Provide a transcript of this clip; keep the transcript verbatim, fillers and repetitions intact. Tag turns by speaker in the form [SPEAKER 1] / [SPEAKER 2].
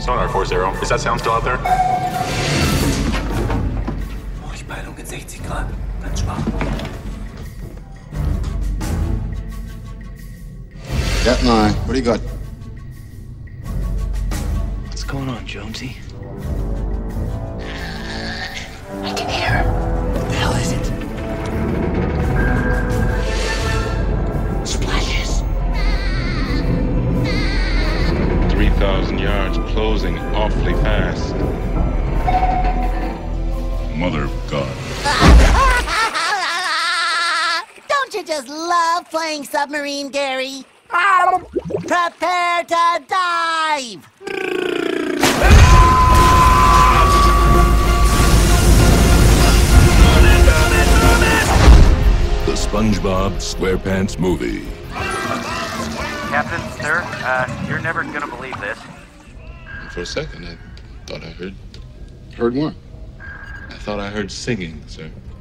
[SPEAKER 1] Sonar four zero. Is that sound still out there?
[SPEAKER 2] Vorspannung in sechzig Grad. Ganz schwach.
[SPEAKER 3] Cat nine. What do you got?
[SPEAKER 2] What's going on, Jonesy?
[SPEAKER 4] I can hear.
[SPEAKER 2] What the hell is it?
[SPEAKER 4] Splashes.
[SPEAKER 5] three thousand yards, closing awfully fast. Mother of God.
[SPEAKER 6] Don't you just love playing submarine, Gary? Prepare to dive!
[SPEAKER 7] The Spongebob Squarepants movie.
[SPEAKER 8] Captain, sir, uh, you're never gonna believe this.
[SPEAKER 5] For a second, I thought I heard...
[SPEAKER 3] Heard what?
[SPEAKER 5] I thought I heard singing, sir.